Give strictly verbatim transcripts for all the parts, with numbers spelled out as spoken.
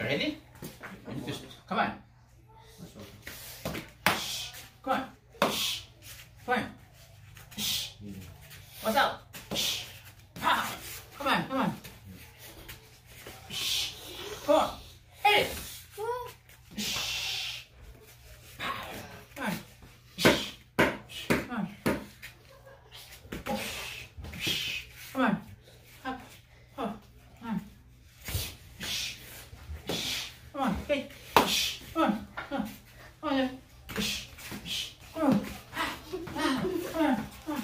ready? Just, come on. Come on. Come on. What's up? Ah, come on, come on. Come on. Hey! Come on. Come on. Come on. Up. Up. Come on. Come on. Hey. Come on. Come on. Come on. Come on. Come on.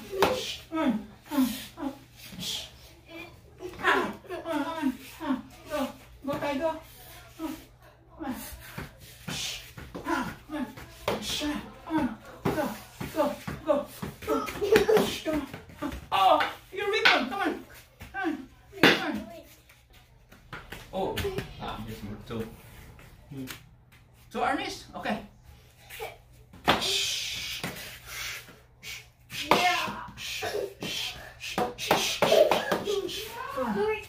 Oh, you're weak one. Come on. Come on. Come on. Oh, ah, yes, two. Two armies? Okay. Yeah. Come on.